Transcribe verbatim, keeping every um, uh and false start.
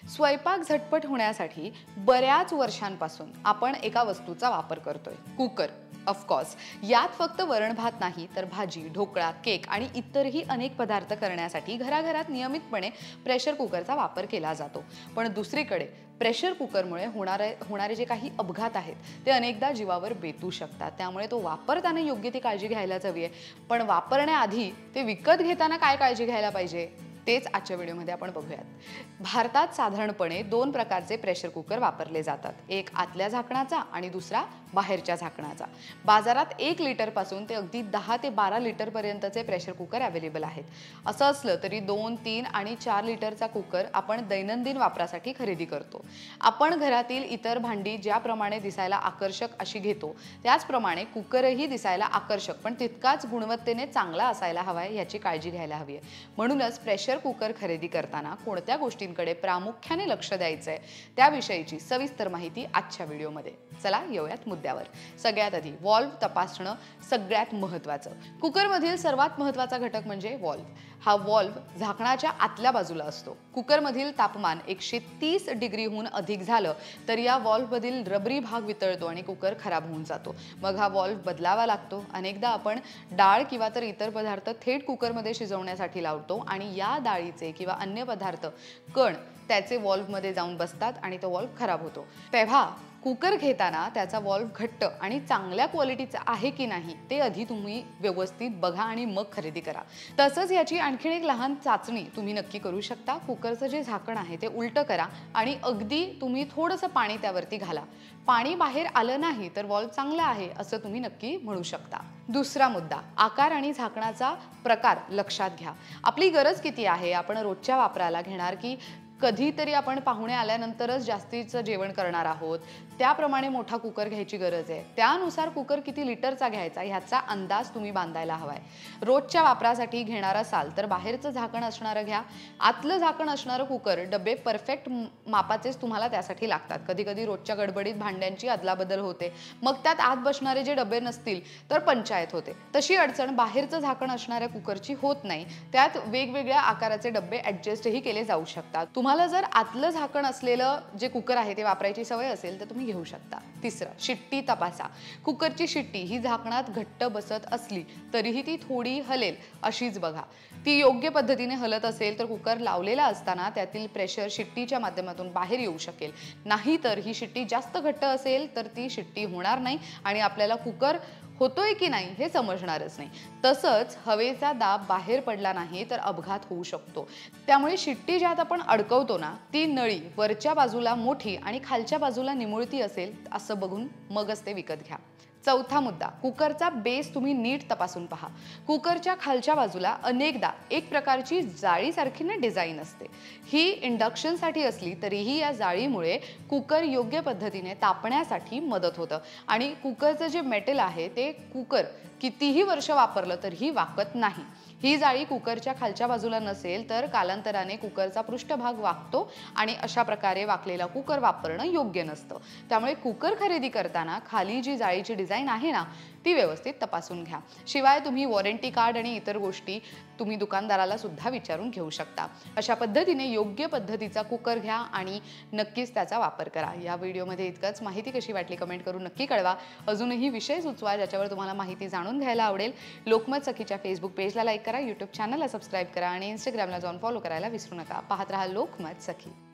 स्वयंपाक झटपट होण्यासाठी बऱ्याच वर्षांपासून आपण एका वस्तूचा वापर करतोय, कुकर. ऑफकोर्स यात फक्त वरण भात नाही तर भाजी, ढोकळा, केक आणि इतरही अनेक पदार्थ करण्यासाठी घराघरात नियमितपणे प्रेशर कुकरचा वापर केला जातो. पण दुसरीकडे प्रेशर कुकरमुळे होणारे होणारे जे काही अपघात आहेत ते अनेकदा जीवावर बेतू शकतात. त्यामुळे तो वापरताना योग्य ती काळजी घ्यायलाच हवी आहे. पण वापरण्याआधी ते विकत घेताना काय काळजी घ्यायला पाहिजे तेच आजच्या व्हिडिओमध्ये आपण बघूयात. भारतात साधारणपणे दोन प्रकारचे प्रेशर कुकर वापरले जातात, एक आतल्या झाकणाचा आणि दुसरा बाहेरच्या झाकणाचा. बाजारात एक लिटर पासून ते अगदी दहा ते बारा लिटर पर्यंतचे प्रेशर कुकर अवेलेबल आहेत. असं असलं तरी दोन तीन आणि चार लिटरचा कुकर आपण दैनंदिन वापरासाठी खरेदी करतो. आपण घरातील इतर भांडी ज्याप्रमाणे दिसायला आकर्षक अशी घेतो त्याचप्रमाणे कुकरही दिसायला आकर्षक पण तितकाच गुणवत्तेने चांगला असायला हवाय याची काळजी घ्यायला हवी आहे. म्हणूनच प्रेशर कुकर खरेदी करताना कोणत्या गोष्टींकडे प्रामुख्याने लक्ष द्यायचंय त्याविषयीची सविस्तर माहिती आजच्या व्हिडिओमध्ये. चला येऊयात मुद्द्यावर. सगळ्यात आधी वॉल्व तपासणं सगळ्यात महत्त्वाचं. कुकरमधील सर्वात महत्त्वाचा घटक म्हणजे वॉल्व. हा वॉल्व झाकणाच्या आतल्या बाजूला असतो. कुकरमधील तापमान एकशे तीस डिग्रीहून अधिक झालं तर या वॉल्वमधील रबरी भाग वितळतो आणि कुकर खराब होऊन जातो. मग हा वॉल्व बदलावा लागतो. अनेकदा आपण डाळ किंवा तर इतर पदार्थ थेट कुकरमध्ये शिजवण्यासाठी लावतो आणि या डाळीचे किंवा अन्य पदार्थ कण त्याचे वॉल्वमध्ये जाऊन बसतात आणि तो वॉल्व खराब होतो. तेव्हा कुकर घेताना त्याचा वॉल्व घट्ट आणि चांगल्या क्वालिटीचा आहे की नाही ते आधी तुम्ही व्यवस्थित बघा आणि मग खरेदी करा. तसंच याची आणखीन एक लहान चाचणी तुम्ही नक्की करू शकता. कुकरचं जे झाकण आहे ते उलटं करा आणि अगदी तुम्ही थोडंसं पाणी त्यावरती घाला. पाणी बाहेर आलं नाही तर वॉल्व चांगला आहे असं तुम्ही नक्की म्हणू शकता. दुसरा मुद्दा, आकार आणि झाकणाचा प्रकार लक्षात घ्या. आपली गरज किती आहे, आपण रोजच्या वापराला घेणार की कधीतरी आपण पाहुणे आल्यानंतरच जास्तीचं जेवण करणार आहोत त्याप्रमाणे मोठा कुकर घ्यायची गरज आहे. त्यानुसार कुकर किती लिटरचा घ्यायचा ह्याचा अंदाज तुम्ही बांधायला हवाय. रोजच्या वापरासाठी घेणार असाल तर बाहेरचं झाकण असणारं घ्या. आतलं झाकण असणारं कुकर डबे परफेक्ट मापाचेच तुम्हाला त्यासाठी लागतात. कधी कधी रोजच्या गडबडीत भांड्यांची अदलाबदल होते, मग त्यात आत बसणारे जे डबे नसतील तर पंचायत होते. तशी अडचण बाहेरचं झाकण असणाऱ्या कुकरची होत नाही. त्यात वेगवेगळ्या आकाराचे डबे ऍडजस्टही केले जाऊ शकतात. तुम्हाला जर आतलं झाकण असलेलं जे कुकर आहे ते वापरायची सवय असेल तर तुम्ही घेऊ शकता. तिसरं, शिट्टी तपासा. कुकरची शिट्टी ही झाकणात घट्ट बसत असली तरीही ती थोडी हलेल अशीच बघा. ती योग्य पद्धतीने हलत असेल तर कुकर लावलेला असताना त्यातील प्रेशर शिट्टीच्या माध्यमातून बाहेर येऊ शकेल. नाहीतर ही शिट्टी जास्त घट्ट असेल तर ती शिट्टी होणार नाही आणि आपल्याला कुकर होतोय की नाही हे समजणारच नाही. तसंच हवेचा दाब बाहेर पडला नाही तर अपघात होऊ शकतो. त्यामुळे शिट्टी ज्यात आपण अडकवतो ना ती नळी वरच्या बाजूला मोठी आणि खालच्या बाजूला निमुळती असेल असं बघून मगच ते विकत घ्या. चौथा मुद्दा, कुकरचा बेस तुम्ही नीट तपासून पहा. कुकरच्या खालच्या बाजूला अनेकदा एक प्रकारची जाळीसारखी ना डिझाईन असते. ही इंडक्शनसाठी असली तरीही या जाळीमुळे कुकर योग्य पद्धतीने तापण्यासाठी मदत होतं आणि कुकरचं जे मेटल आहे ते कुकर कितीही वर्ष वापरलं तरीही वाकत नाही. ही जाळी कुकरच्या खालच्या बाजूला नसेल तर कालांतराने कुकरचा पृष्ठभाग वाकतो आणि अशा प्रकारे वाकलेला कुकर वापरणं योग्य नसतं. त्यामुळे कुकर खरेदी करताना खाली जी जाळीची डिझाईन आहे ना ती व्यवस्थित तपासून घ्या. शिवाय तुम्ही वॉरंटी कार्ड आणि इतर गोष्टी तुम्ही दुकानदाराला सुद्धा विचारून घेऊ शकता. अशा पद्धतीने योग्य पद्धतीचा कुकर घ्या आणि नक्कीच त्याचा वापर करा. या व्हिडिओमध्ये इतकंच. माहिती कशी वाटली कमेंट करून नक्की कळवा. अजूनही विषय सुचवा ज्याच्यावर तुम्हाला माहिती जाणून घ्यायला आवडेल. लोकमत सखीच्या फेसबुक पेजला लाईक करा, यूट्यूब चॅनलला सबस्क्राईब करा आणि इंस्टाग्रामला जाऊन फॉलो करायला विसरू नका. पाहत रहा लोकमत सखी.